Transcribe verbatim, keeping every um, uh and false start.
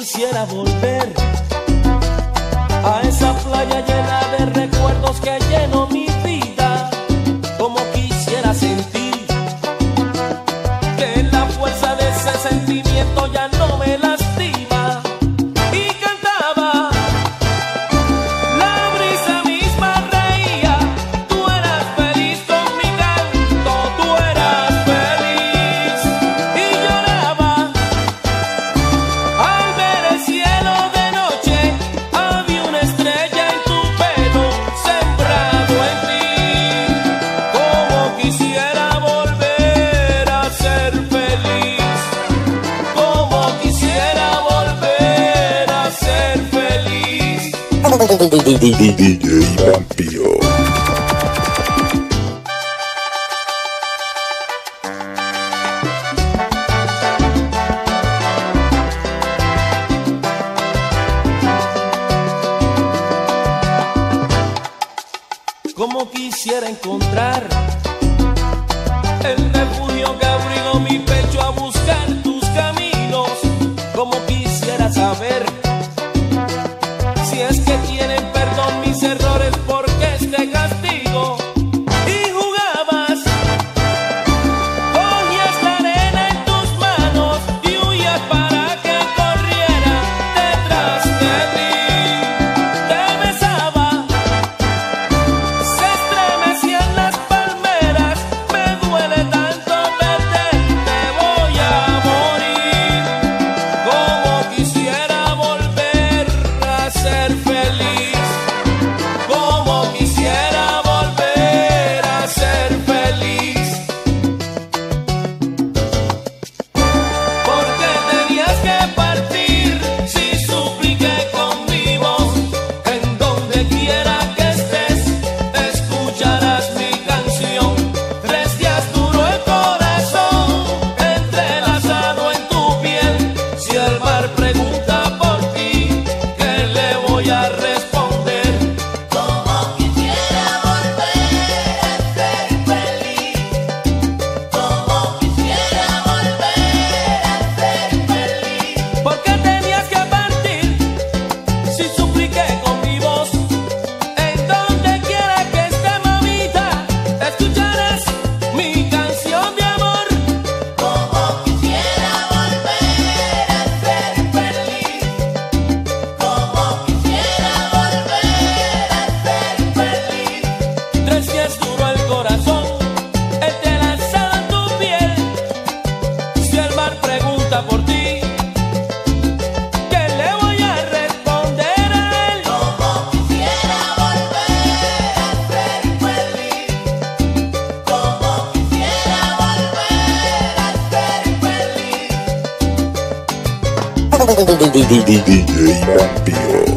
quisiera volver a esa playa llena de recuerdos que llenó mi vida. Como quisiera sentir que la fuerza de ese sentimiento ya no me lastima. Y cantaba, la brisa misma reía, tú eras feliz con mi canto, tú eras feliz. Y lloraba al ver el cielo de noche, había una estrella en tu pelo sembrado en ti. Como quisiera volver a ser feliz, como quisiera volver a ser feliz. D J Vampiro. Como quisiera encontrar el refugio que abrigó mi pecho a buscar tus caminos. Como quisiera saber si es que tienen perdón mis errores, porque este castigo. Y jugabas, cogías la arena en tus manos y huías para que corriera detrás de ti. Te besaba, se estremecían las palmeras, me duele tanto perderte, voy a morir. Como quisiera volver a ser feliz, como quisiera volver a ser feliz. Porque tenías que partir, si supliqué con mi voz, en donde quiera que estés, escucharás mi canción. Tres días duró el corazón, entrelazado en tu piel. Si el mar pregunta por ti, ¿qué le voy a responder? Como quisiera volver a ser feliz, como quisiera volver a ser feliz. ¿Por qué tenías que partir? Si supliqué con mi voz, en donde quiera que esté, mamita, escucharás mi canción de amor. Como quisiera volver a ser feliz, como quisiera volver a ser feliz. Tres días duró el corazón, entrelazado en tu piel. Si el mar pregunta por ti, ¿qué le voy a responder a él? Como quisiera volver a ser feliz, como quisiera volver a ser feliz. D J Vampiro.